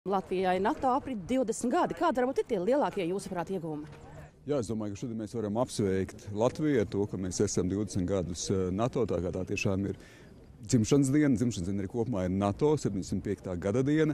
Latvijai NATO aprit 20 gadi. Kādi varbūt ir tie lielākie jūsuprāt iegūmi? Jā, es domāju, ka šodien mēs varam apsveikt Latviju ar to, ka mēs esam 20 gadus NATO. Tā tiešām ir dzimšanas diena arī kopumā ir NATO 75. gada diena.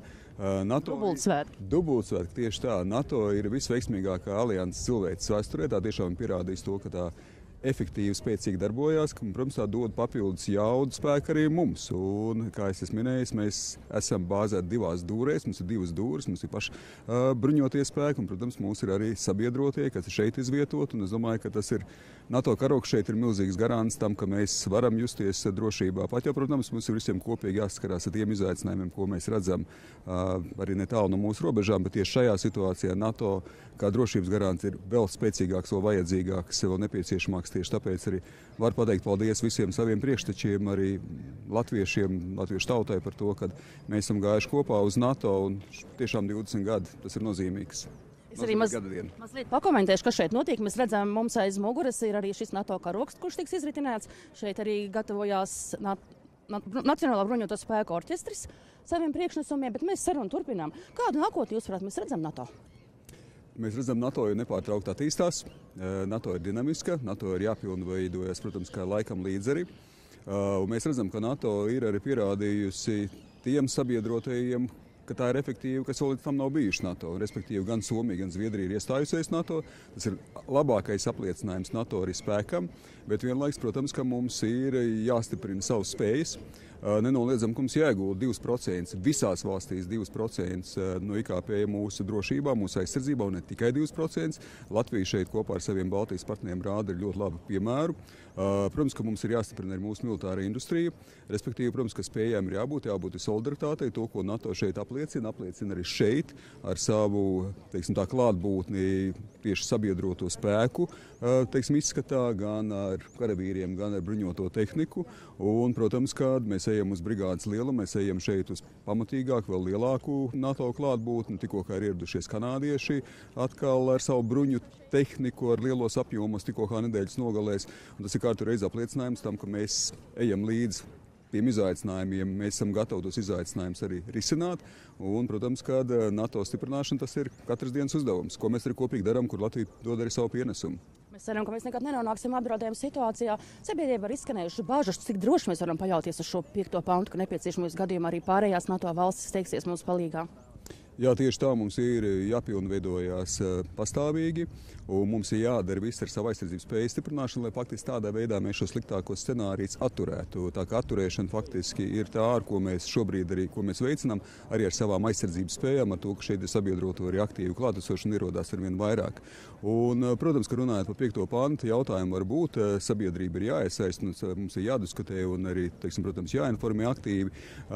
Dubultsvētki, tieši tā. NATO ir visveiksmīgākā alianses cilvēces vēsturē. Tā tiešām pierādījis to, ka tā efektīvi, spēcīgi darbojās, ka, protams, tā dod papildus jaudu spēku arī mums. Un, kā es esmu minējis, mēs esam bāzēti divās dūrēs, mums ir divas dūres, mums ir paši bruņotie spēki, un, protams, mums ir arī sabiedrotie, kas ir šeit izvietot, un es domāju, ka tas ir NATO karoks šeit ir milzīgs garants tam, ka mēs varam justies drošībā. Pat jau, protams, mums ir visiem kopīgi jāskarās ar tiem izaicinājumiem, ko mēs redzam arī netālu no mūsu robežām, bet tieši šajā situācijā NATO kā drošības garants ir vēl spēcīgāks, vēl vajadzīgāks, vēl nepieciešamāks. Tieši tāpēc arī var pateikt paldies visiem saviem priekštečiem, arī latviešu tautai par to, ka mēs esam gājuši kopā uz NATO un tiešām 20 gadi, tas ir nozīmīgs. Es arī mazliet pakomentēšu, kas šeit notiek. Mēs redzam, mums aiz muguras ir arī šis NATO karoks, kurš tiks izritināts. Šeit arī gatavojās Nacionālā bruņoto spēku orķestris saviem priekšnesumiem, bet mēs sarunu turpinām. Kādu nākotni jūs mēs redzam NATO? Mēs redzam, NATO ir nepārtraukti attīstās, NATO ir dinamiska, NATO ir jāpilnveidojas, protams, kā laikam līdz arī. Un mēs redzam, ka NATO ir arī pierādījusi tiem sabiedrotajiem, ka tā ir efektīva, kas vēl līdz tam nav bijuši NATO. Respektīvi, gan Somija, gan Zviedrija ir iestājusies NATO. Tas ir labākais apliecinājums NATO arī spēkam, bet vienlaiks, protams, ka mums ir jāstiprina savas spējas. Nenoliedzam, ka mums jāiegulda 2%, visās valstīs 2% no IKP mūsu drošībā, mūsu aizsardzībā, un ne tikai 2%. Latvija šeit kopā ar saviem Baltijas partneriem rāda ļoti labu piemēru. Protams, ka mums ir jāstiprina arī mūsu militārā industrija, respektīvi, protams, ka spējām ir jābūt solidaritātei. To, ko NATO šeit apliecina arī šeit ar savu, teiksim, tā klātbūtni tieši sabiedroto spēku, teiksim, izskatā gan ar karavīriem, gan ar bruņoto tehniku. Un, protams, kad mēs ejam uz brigādes lielumu, mēs ejam šeit uz pamatīgāku, vēl lielāku NATO klātbūtni. Tikko kā ir ieradušies kanādieši atkal ar savu bruņu tehniku, ar lielos apjomos, tikko kā nedēļas nogalēs. Un tas ir kārtu reiz apliecinājums tam, ka mēs ejam līdz tiem izaicinājumiem, mēs esam gatavi tos izaicinājumus arī risināt. Un, protams, ka NATO stiprināšana tas ir katras dienas uzdevums, ko mēs arī kopīgi darām, kur Latvija dod arī savu pienesumu. Mēs ceram, ka mēs nekad nenonāksim apdraudējuma situācijā. Sabiedrība ir izskanējuši bažas, cik droši mēs varam paļauties uz šo 5. pantu, ka nepieciešamības gadījumā arī pārējās NATO valstis steigsies mums palīgā. Jā, tieši tā, mums ir jāpilnveidojās pastāvīgi, un mums ir jādara viss ar savu aizsardzības spēju stiprināšanu, lai faktiski tādā veidā mēs šo sliktāko scenāriju atturētu. Tā kā atturēšana faktiski ir tā, ar ko mēs šobrīd arī veicinām, arī ar savām aizsardzības spējām, ar to, ka šeit ir sabiedroto arī aktīvi klātesoši un ierodās arvien vairāk. Un, protams, ka runājot par 5. pantu, jautājumu var būt, sabiedrība ir jāiesaist, mums ir jādiskutē un arī, teiksim, protams, jāinformē aktīvi,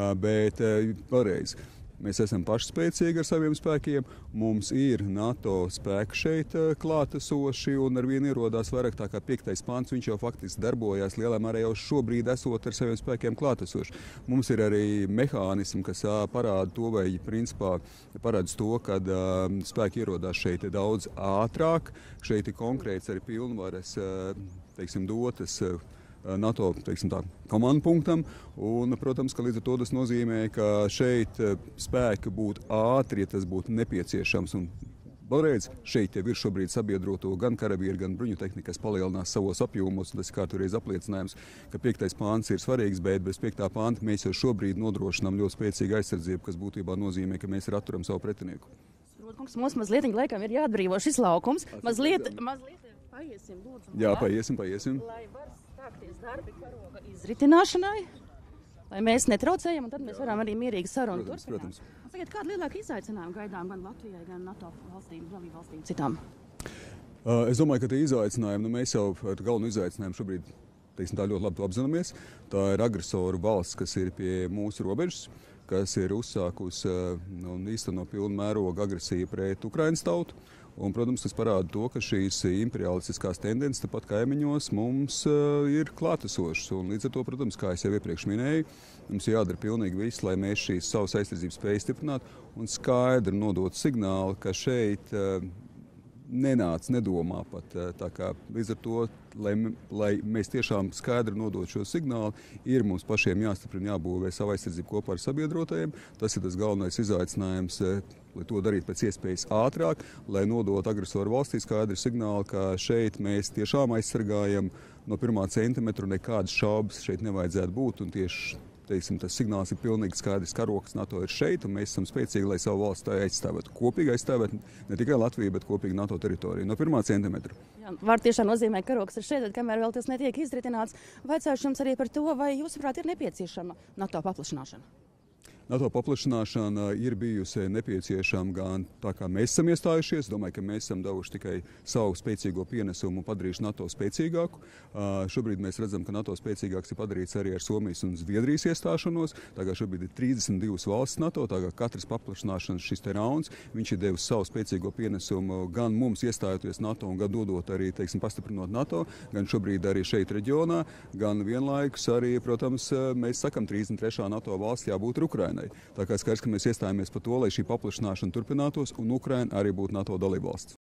bet vēlreiz. Mēs esam pašspēcīgi ar saviem spēkiem, mums ir NATO spēki šeit klātesoši un ar vienu ierodās vairāk, tā kā 5. pants, viņš jau faktiski darbojās lielā mērā jau šobrīd esot ar saviem spēkiem klātesoši. Mums ir arī mehānismi, kas parāda to, vai principā parāda to, ka spēki ierodās šeit daudz ātrāk, šeit ir konkrēts arī pilnvaras, teiksim, dotas NATO, teiksim tā, komandu punktam, un, protams, ka līdz ar to tas nozīmē, ka šeit spēki būtu ātri, ja tas būtu nepieciešams, un vēlreiz šeit jau ir šobrīd sabiedroto gan karavīri, gan bruņu tehnika, kas palielinās savos apjomos, un tas ir kārtureiz apliecinājums, ka 5. pāns ir svarīgs, bet bez 5. pānta mēs jau šobrīd nodrošinām ļoti spēcīgu aizsardzību, kas būtībā nozīmē, ka mēs arī atturam savu pretinieku. Protams, mums mazliet laikam ir jāatbrīvo šis laukums, mazliet paiesim, lūdzu. Jā, paiesim. Lai var sākties darbi karoga izritināšanai, lai mēs netraucējam, un tad mēs varam arī mierīgi sarunu turpināt. Sakiet, kāda lielāka izaicinājuma gaidām gan Latvijai, gan NATO valstīm, dalību valstīm citām? Es domāju, ka tie izaicinājumi, mēs jau ar galveno izaicinājumu šobrīd, teiksim, tā ļoti labi apzināmies. Tā ir agresoru valsts, kas ir pie mūsu robežas, kas ir uzsākusi un īsteno pilnu mērogu agresiju pret Ukrainas tautu. Un, protams, tas parāda to, ka šīs imperialistiskās tendences tepat kaimiņos mums ir klātesošas. Un līdz ar to, protams, kā es jau iepriekš minēju, mums jādara pilnīgi viss, lai mēs šīs savas aizsardzības spējas stiprinātu un skaidri nodot signālu, ka šeit nenāca, nedomā pat. Līdz ar to, lai mēs tiešām skaidri nodot šo signālu, ir mums pašiem jāstiprina, jābūvē savu aizsardzību kopā ar sabiedrotajiem. Tas ir tas galvenais izaicinājums, lai to darītu pēc iespējas ātrāk, lai nodot agresoru valstī skaidru signālu, ka šeit mēs tiešām aizsargājam no 1 centimetra, nekādas šaubas šeit nevajadzētu būt. Un tieši tas signāls ir pilnīgi skaidrs, ka karoks NATO ir šeit, un mēs esam spēcīgi, lai savu valsti aizstāvētu. Kopīgi aizstāvētu ne tikai Latviju, bet kopīgi NATO teritoriju no 1 centimetra. Jā, var tiešām nozīmē, ka karoks ir šeit, bet kamēr vēl tas netiek izritināts, vaicāšu jums arī par to, vai jūsuprāt ir nepieciešama NATO paplašināšana? NATO paplašināšana ir bijusi nepieciešama gan tā, kā mēs esam iestājušies. Domāju, ka mēs esam devuši tikai savu spēcīgo pienesumu un padarījuši NATO spēcīgāku. Šobrīd mēs redzam, ka NATO spēcīgāks ir padarīts arī ar Somijas un Zviedrijas iestāšanos. Tagad šobrīd ir 32 valsts NATO, tagad katras paplašināšanas šis te rauns, viņš ir devis savu spēcīgo pienesumu gan mums iestājoties NATO un gan dodot arī, pastiprinot NATO, gan šobrīd arī šeit reģionā, gan vienlaikus arī, protams, mēs sakam 33. NATO valsts jābūt Ukrainai. Tā kā skaidrs, ka mēs iestājāmies par to, lai šī paplašināšana turpinātos un Ukraina arī būtu NATO dalībvalsts.